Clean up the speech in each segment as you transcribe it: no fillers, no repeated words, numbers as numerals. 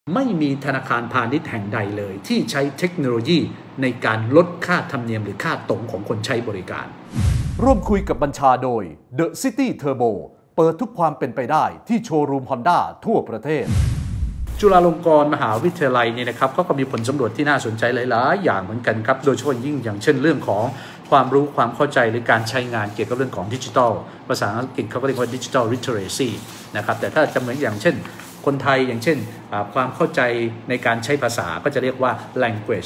ไม่มีธนาคารพาณิชย์แห่งใดเลยที่ใช้เทคโนโลยีในการลดค่าธรรมเนียมหรือค่าตรงของคนใช้บริการร่วมคุยกับบัญชาโดย The City Turbo เปิดทุกความเป็นไปได้ที่โชว์รูม Honda ทั่วประเทศจุฬาลงกรณ์มหาวิทยาลัยเนี่ยนะครับก็มีผลสำรวจที่น่าสนใจหลายๆอย่างเหมือนกันครับโดยเฉพาะยิ่งอย่างเช่นเรื่องของความรู้ความเข้าใจหรือการใช้งานเกี่ยวกับเรื่องของดิจิทัลภาษาอังกฤษเขาก็เรียกว่าดิจิทัลลิเทเรซีนะครับแต่ถ้าจะเหมือนอย่างเช่นคนไทยอย่างเช่นความเข้าใจในการใช้ภาษาก็จะเรียกว่า language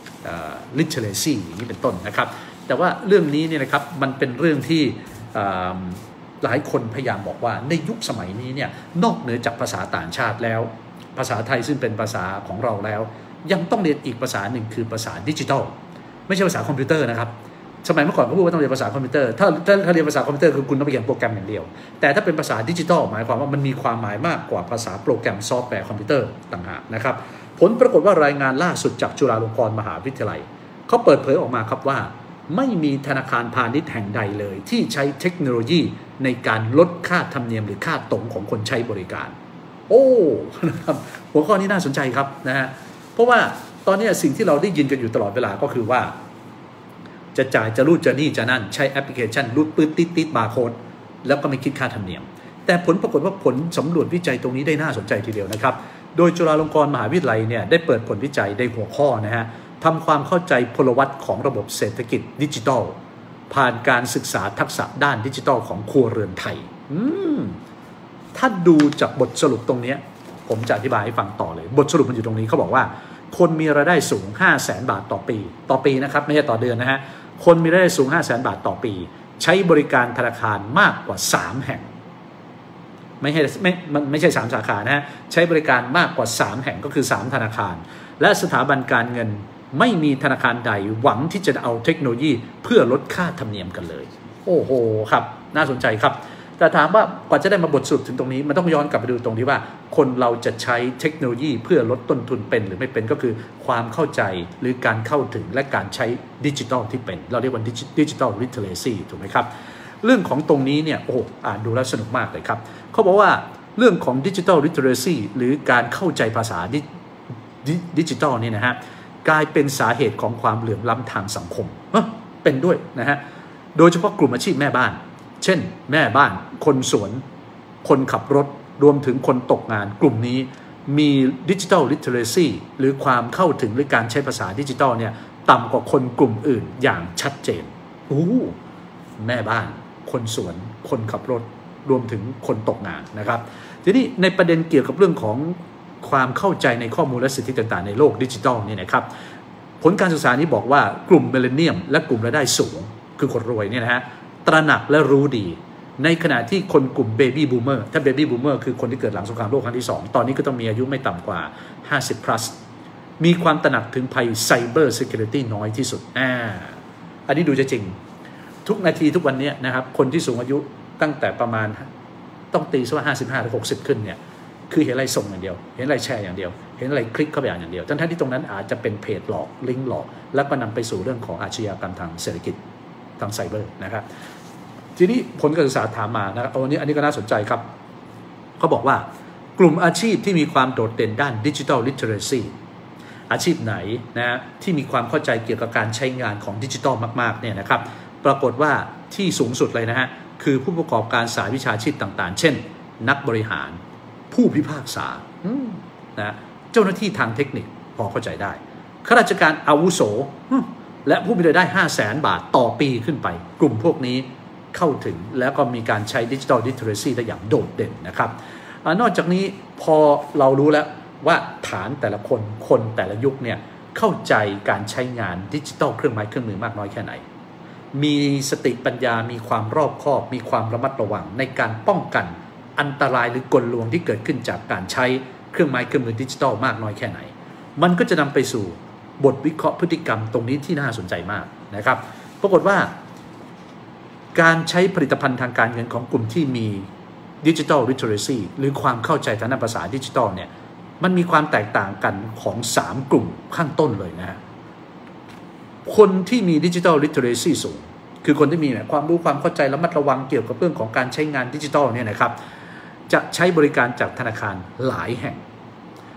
literacy อย่างนี้เป็นต้นนะครับแต่ว่าเรื่องนี้เนี่ยนะครับมันเป็นเรื่องที่หลายคนพยายามบอกว่าในยุคสมัยนี้เนี่ยนอกเหนือจากภาษาต่างชาติแล้วภาษาไทยซึ่งเป็นภาษาของเราแล้วยังต้องเรียนอีกภาษาหนึ่งคือภาษาดิจิทัลไม่ใช่ภาษาคอมพิวเตอร์นะครับสมัยเมื่อก่อนเขาพูดว่าต้องเรียนภาษาคอมพิวเตอร์ถ้าเรียนภาษาคอมพิวเตอร์คือคุณต้องไปเขียนโปรแกรมอย่างเดียวแต่ถ้าเป็นภาษาดิจิทัลหมายความว่ามันมีความหมายมากกว่าภาษาโปรแกรมซอฟต์แวร์คอมพิวเตอร์ต่างหากนะครับผลปรากฏว่ารายงานล่าสุดจากจุฬาลงกรณ์มหาวิทยาลัยเขาเปิดเผยออกมาครับว่าไม่มีธนาคารพาณิชย์แห่งใดเลยที่ใช้เทคโนโลยีในการลดค่าธรรมเนียมหรือค่าตรงของคนใช้บริการโอ้นะครับหัวข้อนี้น่าสนใจครับนะฮะเพราะว่าตอนนี้สิ่งที่เราได้ยินกันอยู่ตลอดเวลาก็คือว่าจะจ่ายจะรูดจะนี่จะนั่นใช้แอปพลิเคชันรูดปื๊ดติดบาร์โค้ดแล้วก็ไม่คิดค่าธรรมเนียมแต่ผลปรากฏว่าผลสำรวจวิจัยตรงนี้ได้น่าสนใจทีเดียวนะครับโดยจุฬาลงกรณ์มหาวิทยาลัยเนี่ยได้เปิดผลวิจัยในหัวข้อนะฮะทำความเข้าใจพลวัตของระบบเศรษฐกิจดิจิทัลผ่านการศึกษาทักษะด้านดิจิทัลของครัวเรือนไทยถ้าดูจากบทสรุปตรงนี้ผมจะอธิบายให้ฟังต่อเลยบทสรุปมันอยู่ตรงนี้เขาบอกว่าคนมีรายได้สูง 500,000 บาทต่อปีนะครับไม่ใช่ต่อเดือนนะฮะคนมีรายได้สูง 500,000 บาทต่อปีใช้บริการธนาคารมากกว่า3แห่งไม่ใช่3สาขานะฮะใช้บริการมากกว่า3แห่งก็คือ3ธนาคารและสถาบันการเงินไม่มีธนาคารใดหวังที่จะเอาเทคโนโลยีเพื่อลดค่าธรรมเนียมกันเลยโอ้โหครับน่าสนใจครับแต่ถามว่ากว่าจะได้มาบทสรุปถึงตรงนี้มันต้องย้อนกลับไปดูตรงที่ว่าคนเราจะใช้เทคโนโลยีเพื่อลดต้นทุนเป็นหรือไม่เป็นก็คือความเข้าใจหรือการเข้าถึงและการใช้ดิจิทัลที่เป็นเราเรียกว่าดิจิทัลลิเทเรซีถูกไหมครับเรื่องของตรงนี้เนี่ยโอ้อ่านดูแล้วสนุกมากเลยครับเขาบอกว่าเรื่องของดิจิทัลลิเทเรซีหรือการเข้าใจภาษาดิจิทัลนี่นะฮะกลายเป็นสาเหตุของความเหลื่อมล้ำทางสังคมเป็นด้วยนะฮะโดยเฉพาะกลุ่มอาชีพแม่บ้านเช่นแม่บ้านคนสวนคนขับรถรวมถึงคนตกงานกลุ่มนี้มีดิจิทัลลิเทเรซีหรือความเข้าถึงหรือการใช้ภาษาดิจิทัลเนี่ยต่ำกว่าคนกลุ่มอื่นอย่างชัดเจนแม่บ้านคนสวนคนขับรถรวมถึงคนตกงานนะครับทีนี้ในประเด็นเกี่ยวกับเรื่องของความเข้าใจในข้อมูลและสิทธิต่างๆในโลกดิจิทัลเนี่ยนะครับผลการศึกษานี้บอกว่ากลุ่มมิลเลนเนียมและกลุ่มรายได้สูงคือคนรวยเนี่ยนะฮะตระหนักและรู้ดีในขณะที่คนกลุ่มเบบี้บูมเมอร์ถ้าเบบี้บูมเมอร์คือคนที่เกิดหลังสงครามโลกครั้งที่2ตอนนี้ก็ต้องมีอายุไม่ต่ำกว่า50 plus มีความตระหนักถึงภัยไซเบอร์ซิเคียวริตี้น้อยที่สุดอันนี้ดูจะจริงทุกนาทีทุกวันนี้นะครับคนที่สูงอายุตั้งแต่ประมาณต้องตีซะว่า55 หรือ 60ขึ้นเนี่ยคือเห็นอะไรส่งอย่างเดียวเห็นอะไรแชร์อย่างเดียวเห็นอะไรคลิกเข้าไปอย่างเดียวทั้งที่ตรงนั้นอาจจะเป็นเพจหลอกลิงก์หลอกแล้วก็นำไปสู่เรื่องของอาชญากรรมทางเศรษฐกิจทางไซเบอร์นะครับทีนี้ผลการศึกษาถามมานะครับอันนี้ก็น่าสนใจครับเขาบอกว่ากลุ่มอาชีพที่มีความโดดเด่นด้านดิจิทัลลิเทเรซีอาชีพไหนนะที่มีความเข้าใจเกี่ยวกับการใช้งานของดิจิทัลมากๆเนี่ยนะครับปรากฏว่าที่สูงสุดเลยนะฮะคือผู้ประกอบการสายวิชาชีพต่างๆเช่นนักบริหารผู้พิพากษานะเจ้าหน้าที่ทางเทคนิคพอเข้าใจได้ข้าราชการอาวุโสและผู้มีรายได้ 500,000 บาทต่อปีขึ้นไปกลุ่มพวกนี้เข้าถึงแล้วก็มีการใช้ดิจิทัลลิเทเรซีได้อย่างโดดเด่นนะครับนอกจากนี้พอเรารู้แล้วว่าฐานแต่ละคนแต่ละยุคเนี่ยเข้าใจการใช้งานดิจิทัลเครื่องไม้เครื่องมือมากน้อยแค่ไหนมีสติปัญญามีความรอบคอบมีความระมัดระวังในการป้องกันอันตรายหรือกลลวงที่เกิดขึ้นจากการใช้เครื่องไม้เครื่องมือดิจิทัลมากน้อยแค่ไหนมันก็จะนำไปสู่บทวิเคราะห์พฤติกรรมตรงนี้ที่น่าสนใจมากนะครับปรากฏว่าการใช้ผลิตภัณฑ์ทางการเงินของกลุ่มที่มีดิจิทัลลิเทเรซีหรือความเข้าใจทางด้านภาษาดิจิทัลเนี่ยมันมีความแตกต่างกันของ3กลุ่มข้างต้นเลยนะคนที่มีดิจิทัลลิเทเรซีสูงคือคนที่มีความรู้ความเข้าใจระมัดระวังเกี่ยวกับเรื่องของการใช้งานดิจิทัลเนี่ยนะครับจะใช้บริการจากธนาคารหลายแห่ง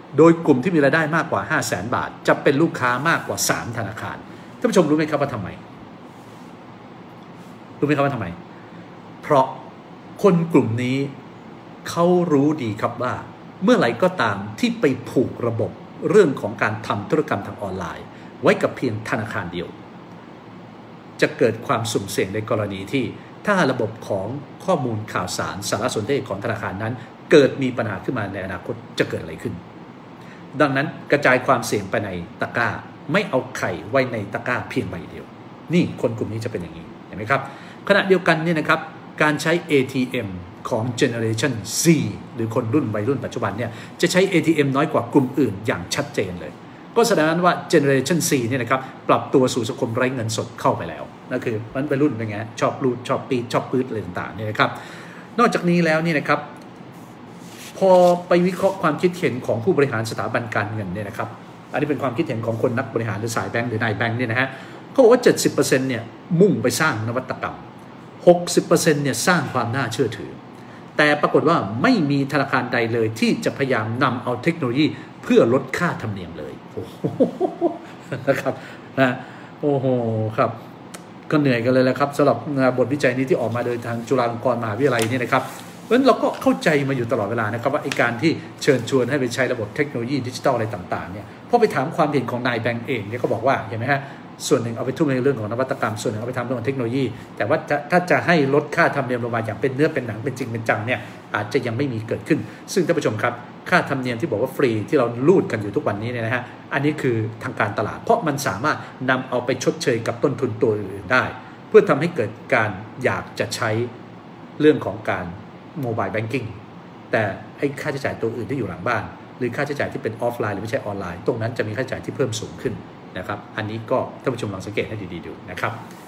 โดยกลุ่มที่มีรายได้มากกว่า 500,000 บาทจะเป็นลูกค้ามากกว่า 3 ธนาคารท่านผู้ชมรู้ไหมครับว่าทำไมเพราะคนกลุ่มนี้เขารู้ดีครับว่าเมื่อไหร่ก็ตามที่ไปผูกระบบเรื่องของการทำธุรกรรมทางออนไลน์ไว้กับเพียงธนาคารเดียวจะเกิดความสุ่มเสี่ยงในกรณีที่ถ้าระบบของข้อมูลข่าวสารสารสนเทศของธนาคารนั้นเกิดมีปัญหาขึ้นมาในอนาคตจะเกิดอะไรขึ้นดังนั้นกระจายความเสี่ยงไปในตะกร้าไม่เอาไข่ไว้ในตะกร้าเพียงใบเดียวนี่คนกลุ่มนี้จะเป็นอย่างนี้เห็นไหมครับขณะเดียวกันเนี่ยนะครับการใช้ ATM ของ Generation Z หรือคนรุ่นวัยรุ่นปัจจุบันเนี่ยจะใช้ ATM น้อยกว่ากลุ่มอื่นอย่างชัดเจนเลยก็แสดงว่า Generation C เนี่ยนะครับปรับตัวสู่สังคมไร้เงินสดเข้าไปแล้วนั่นคือมันวัยรุ่นเป็นไงชอบรูดชอบปีชอบปื๊ดอะไรต่างๆเนี่ยนะครับนอกจากนี้แล้วนี่นะครับพอไปวิเคราะห์ความคิดเห็นของผู้บริหารสถาบันการเงินเนี่ยนะครับอันนี้เป็นความคิดเห็นของคนนักบริหารหรือสายแบงก์หรือนายแบงก์เนี่ยนะฮะเขาบอกว่า 70% เนี่ยมุ่งไปสร้างนวัตกรรม 60% เนี่ยสร้างความน่าเชื่อถือแต่ปรากฏว่าไม่มีธนาคารใดเลยที่จะพยายามนำเอาเทคโนโลยีเพื่อลดค่าธรรมเนียมเลยโอ้โหนะครับนะโอ้โหครับก็เหนื่อยกันเลยแหละครับสำหรับบทวิจัยนี้ที่ออกมาโดยทางจุฬาลงกรณ์มหาวิทยาลัยนี่นะครับเพราะฉะนั้นเราก็เข้าใจมาอยู่ตลอดเวลานะครับว่าไอ้การที่เชิญชวนให้ไปใช้ระบบเทคโนโลยีดิจิทัลอะไรต่างๆเนี่ยพอไปถามความเห็นของนายแบงก์เองเนี่ยก็บอกว่าเห็นไหมฮะส่วนหนึ่งเอาไปทุ่มในเรื่องของนวัตกรรมส่วนหนึ่งเอาไปทำเรื่องของเทคโนโลยีแต่ว่าถ้าจะให้ลดค่าธรรมเนียมลงมาอย่างเป็นเนื้อเป็นหนังเป็นจริงเป็นจังเนี่ยอาจจะยังไม่มีเกิดขึ้นซึ่งท่านผู้ชมครับค่าธรรมเนียมที่บอกว่าฟรีที่เราลูดกันอยู่ทุกวันนี้เนี่ยนะฮะอันนี้คือทางการตลาดเพราะมันสามารถนำเอาไปชดเชยกับต้นทุนตัวอื่นได้เพื่อทำให้เกิดการอยากจะใช้เรื่องของการโมบายแบงกิ้งแต่ไอ้ค่าใช้จ่ายตัวอื่นที่อยู่หลังบ้านหรือค่าใช้จ่ายที่เป็นออฟไลน์หรือไม่ใช่ออนไลน์ตรงนั้นจะมีค่าใช้จ่ายที่เพิ่มสูงขึ้นนะครับอันนี้ก็ท่านผู้ชมลองสังเกตให้ดีๆดูนะครับ